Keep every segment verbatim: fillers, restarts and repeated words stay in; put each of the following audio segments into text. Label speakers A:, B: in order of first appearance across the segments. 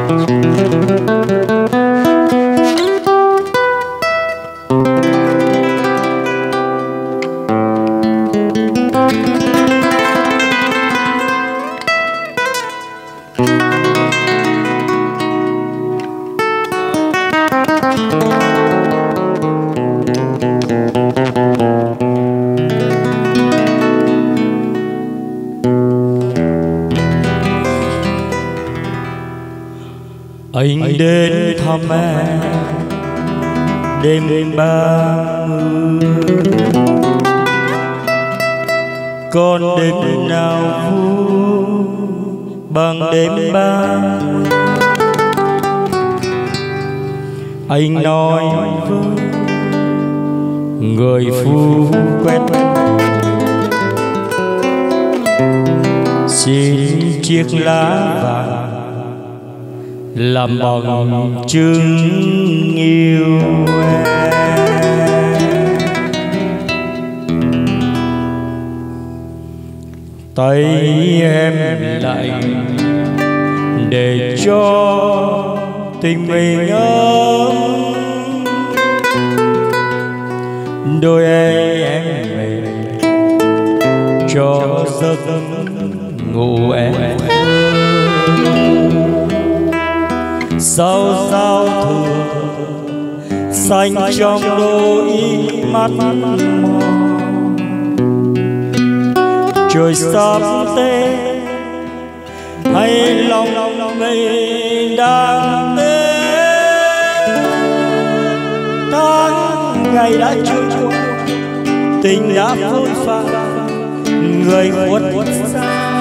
A: Anh đến thăm em đêm ba mươi, còn đêm nào vui bằng đêm ba mươi. Anh nói với người phu quét xin chiếc lá vàng làm bằng chứng yêu em. Tay em lạnh để cho tình mình ấm, đôi em mềm cho giấc ngủ em. Sao giao thừa xanh trong đôi mắt mòn, trời sắp tết hay lòng mình đang tết. Tháng ngày đã trôi qua, tình đã phôi pha, người khuất xa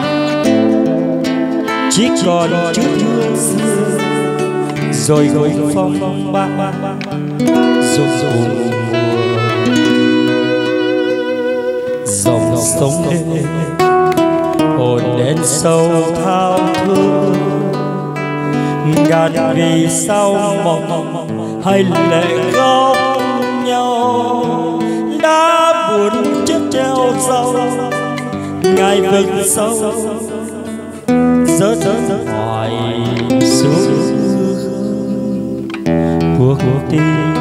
A: chỉ còn chút hương xưa, rồi gối phong ba rung rung mùa. Dòng sông đêm hồn đến sâu thao thức, ngàn vì sao mộng hay lệ khóc nhau. Đã buồn chết treo dâu ngày vực sâu, rớt rớt hoài xuống cuộc tình.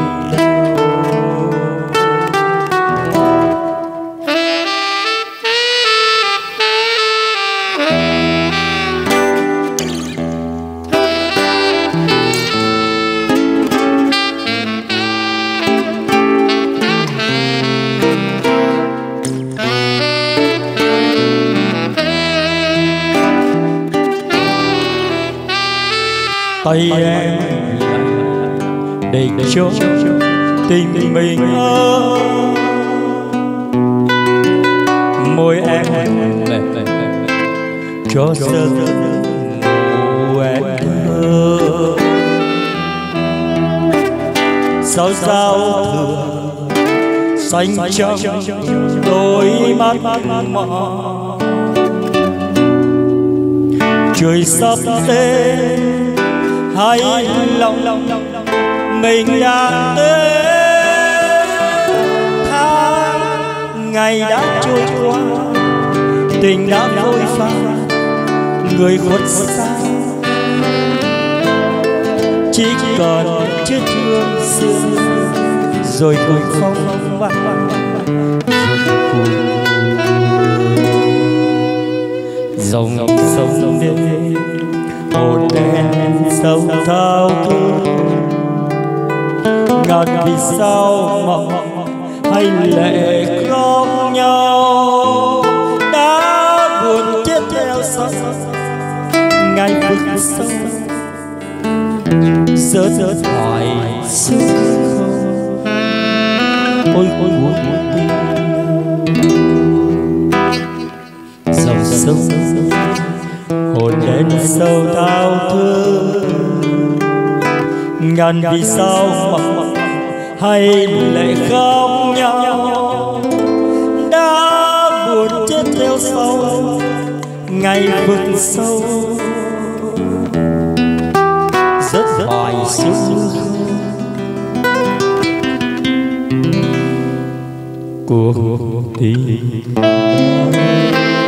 A: Tay em để cho tình mình ấm, môi em lệ cho giấc ngủ em thơ. Sao giao thừa xanh trong đôi mắt mòn, trời sắp tết hay lòng mình đang tết. Tháng ngày đã trôi qua, tình đã phôi pha, người khuất xa chỉ còn chiếc hương xưa, rồi cùng phong ba dòng sông đêm hồn đen sâu thao thức. Ngàn vì sao mộng hay lệ khóc nhau. Đã buồn chết theo sông ngày vực sâu, rớt rớt hoài xuống không. Ôi ôi buồn buồn dòng sông hồn đến sâu thao thức. Ngàn vì sao mộng hay lệ khóc nhau. Đã buồn chết theo sau ngày vực sâu, rất hoài xuống cuộc tình.